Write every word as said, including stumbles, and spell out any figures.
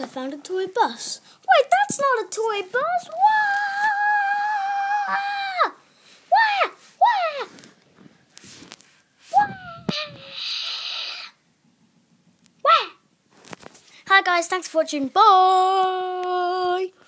I found a toy bus. Wait, that's not a toy bus. Wah! Wah! Wah! Wah! Wah! Hi guys, thanks for watching. Bye!